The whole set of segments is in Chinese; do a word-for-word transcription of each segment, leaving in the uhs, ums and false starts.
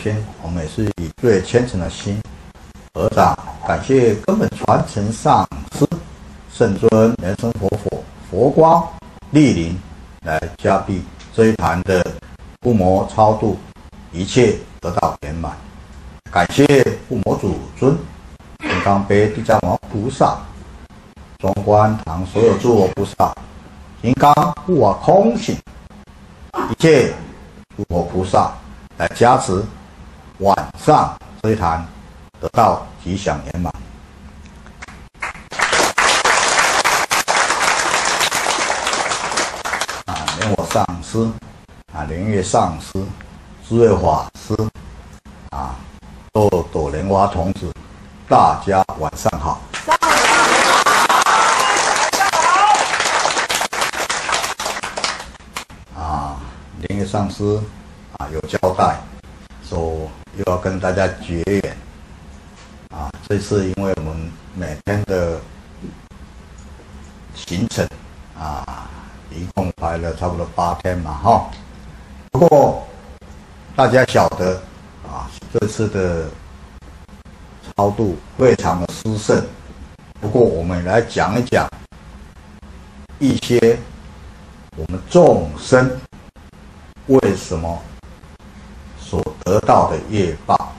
心，我们也是以最虔诚的心合掌，感谢根本传承上师圣尊莲生活佛佛光莅临，来加庇这一坛的护摩超度，一切得到圆满。感谢护摩祖尊金刚杯地藏王菩萨、中观堂所有诸佛菩萨、金刚护法空行一切诸佛菩萨来加持，晚上这一坛得到吉祥圆满。啊，莲我上师啊，莲月上师、智慧法师啊，豆豆莲花童子，大家晚上好。啊，莲月上师啊有交代说又要跟大家结缘啊，这次因为我们每天的行程啊，一共排了差不多八天嘛，哈。不过大家晓得啊，这次的超度非常的殊胜。不过我们来讲一讲一些我们众生为什么所得到的业报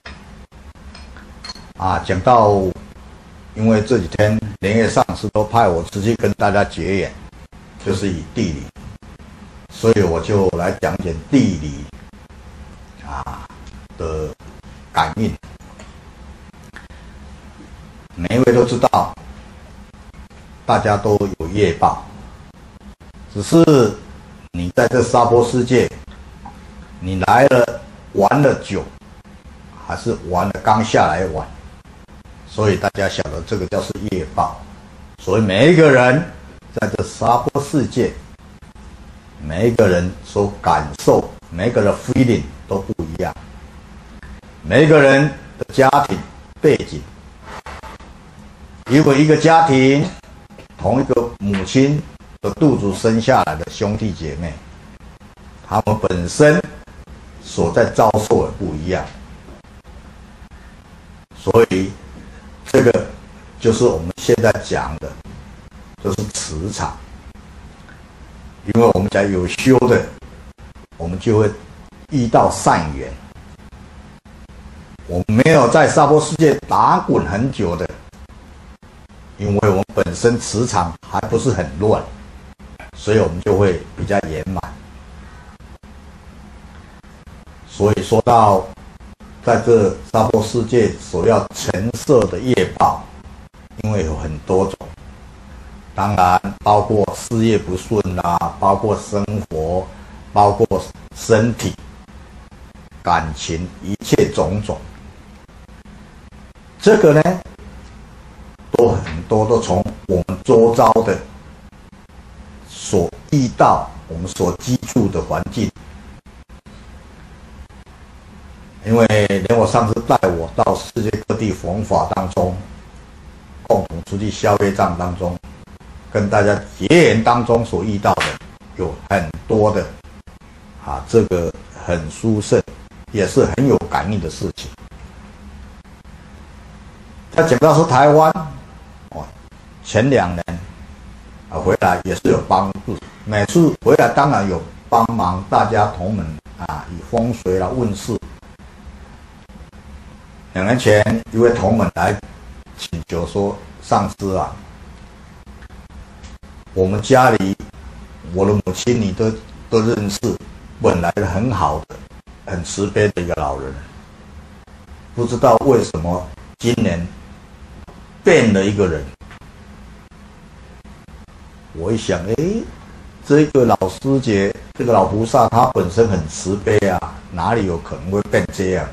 啊。讲到因为这几天莲月上师都派我直接跟大家结缘，就是以地理，所以我就来讲解地理啊的感应。每一位都知道，大家都有业报，只是你在这娑婆世界，你来了玩了久，还是玩了刚下来玩，所以大家晓得这个叫是业报。所以每一个人在这娑婆世界，每一个人所感受，每一个人的 feeling 都不一样，每一个人的家庭背景，因为一个家庭同一个母亲的肚子生下来的兄弟姐妹，他们本身所在遭受也不一样，所以这个就是我们现在讲的，就是磁场。因为我们讲有修的，我们就会遇到善缘。我们没有在娑婆世界打滚很久的，因为我们本身磁场还不是很乱，所以我们就会比较圆满。所以说到在这娑婆世界所要承受的业报，因为有很多种，当然包括事业不顺啦、啊，包括生活，包括身体、感情，一切种种。这个呢，都很多都从我们周遭的所遇到，我们所居住的环境。因为连我上次带我到世界各地弘法当中，共同出去消业障当中，跟大家结缘当中所遇到的，有很多的啊，这个很殊胜，也是很有感应的事情。他讲到说台湾，哦，前两年啊回来也是有帮助，每次回来当然有帮忙大家同门啊，以风水啦问事。两年前一位同门来请求说，上师啊，我们家里我的母亲你都都认识，本来很好的很慈悲的一个老人，不知道为什么今年变了一个人。我一想，哎，这个老师姐，这个老菩萨他本身很慈悲啊，哪里有可能会变这样？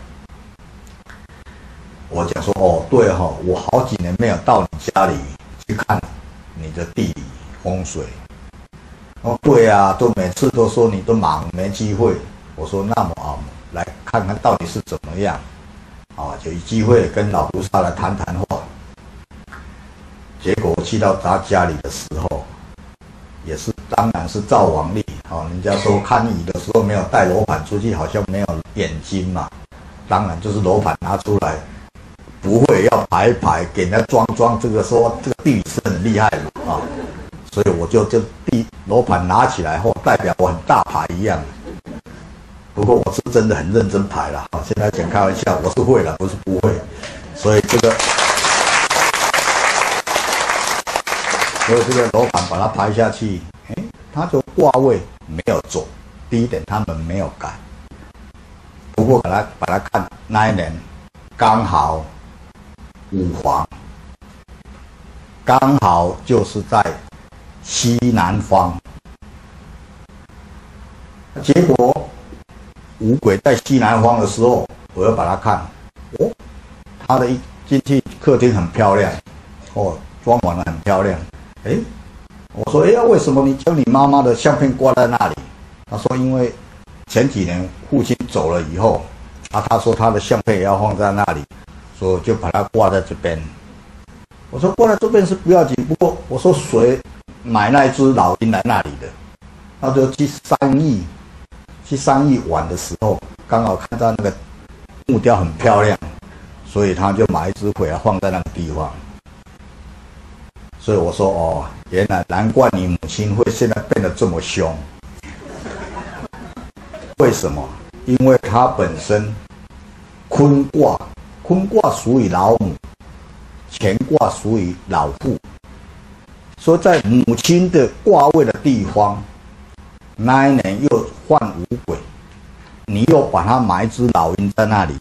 我讲说，哦，对哈、哦，我好几年没有到你家里去看你的地理风水。哦，对啊，都每次都说你都忙没机会。我说那么啊，来看看到底是怎么样，啊，就有机会跟老菩萨来谈谈话。结果我去到他家里的时候，也是当然是照往例，哦，人家说看雨的时候没有带罗盘出去，好像没有眼睛嘛。 当然就是楼盘拿出来，不会要排一排给人家装装，这个说这个地理是很厉害的啊，所以我就就地楼盘拿起来后，代表我很大牌一样。不过我是真的很认真排了，好，现在讲开玩笑，我是会了，不是不会，所以这个，所以这个楼盘把它排下去，哎，它就卦位没有走，第一点他们没有改。不过把它把它看那一年刚好五黄，刚好就是在西南方，结果。五鬼在西南方的时候，我要把它看，哦，它的一进去客厅很漂亮，哦，装潢的很漂亮，哎，我说，哎，为什么你将你妈妈的相片挂在那里？他说，因为前几年父亲走了以后，啊，他说他的相片也要放在那里，所以我就把它挂在这边。我说挂在这边是不要紧，不过我说谁买那一只老鹰来那里的？他就去三义。去三义玩的时候，刚好看到那个木雕很漂亮，所以他就买一只回来放在那个地方。所以我说哦，原来难怪你母亲会现在变得这么凶。为什么？因为她本身坤卦，坤卦属于老母，乾卦属于老父，所以在母亲的卦位的地方。那一年又换五鬼，你又把它埋一只老鹰在那里，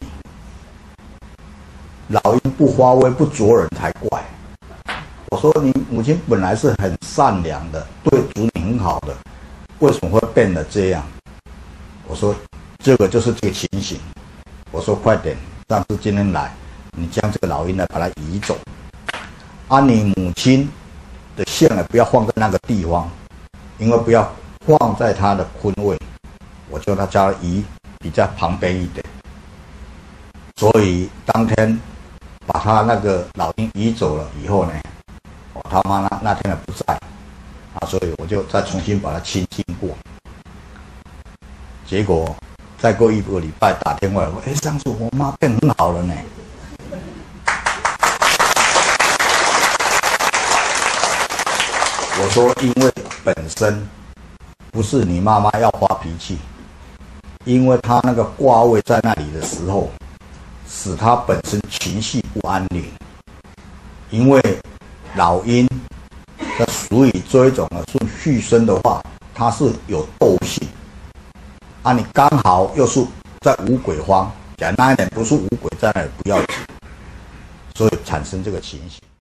老鹰不发威不啄人才怪。我说你母亲本来是很善良的，对主你很好的，为什么会变得这样？我说这个就是这个情形。我说快点，上次今天来，你将这个老鹰呢把它移走，啊，你母亲的像呢不要放在那个地方，因为不要。放在他的坤位，我叫他加移比较旁边一点，所以当天把他那个老鹰移走了以后呢，我他妈那那天呢不在，啊，所以我就再重新把它清清过。结果再过一个礼拜打电话来说，哎，上次我妈变很好了呢。我说因为本身。不是你妈妈要发脾气，因为她那个卦位在那里的时候，使她本身情绪不安宁。因为老鹰它属于这一种的是续生的话，它是有斗性。啊，你刚好又是在五鬼方，讲那一点不是五鬼在那里不要紧，所以产生这个情形。